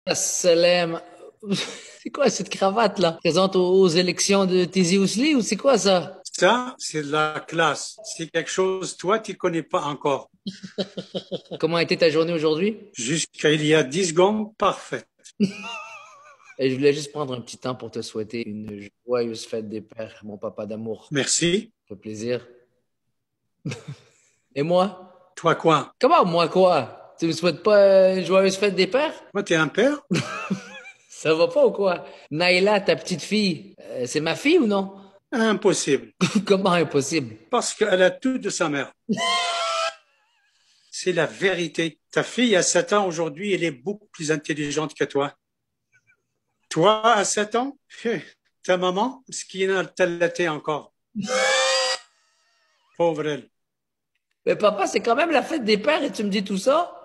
Salam. C'est quoi cette cravate là? Présente aux élections de Tizi Ouzli ou c'est quoi ça? Ça, c'est de la classe. C'est quelque chose, toi, tu connais pas encore. Comment a été ta journée aujourd'hui? Jusqu'à il y a 10 secondes, parfait. Et je voulais juste prendre un petit temps pour te souhaiter une joyeuse fête des pères, mon papa d'amour. Merci. Ça fait plaisir. Et moi? Toi, quoi? Comment moi quoi? Tu me souhaites pas une joyeuse fête des pères? Toi, t'es un père? Ça va pas ou quoi? Naïla, ta petite fille, c'est ma fille ou non? Impossible. Comment impossible? Parce qu'elle a tout de sa mère. C'est la vérité. Ta fille a 7 ans aujourd'hui, elle est beaucoup plus intelligente que toi. Toi, à 7 ans, ta maman, ce qui est t'allaiter encore. Pauvre elle. Mais papa, c'est quand même la fête des pères et tu me dis tout ça?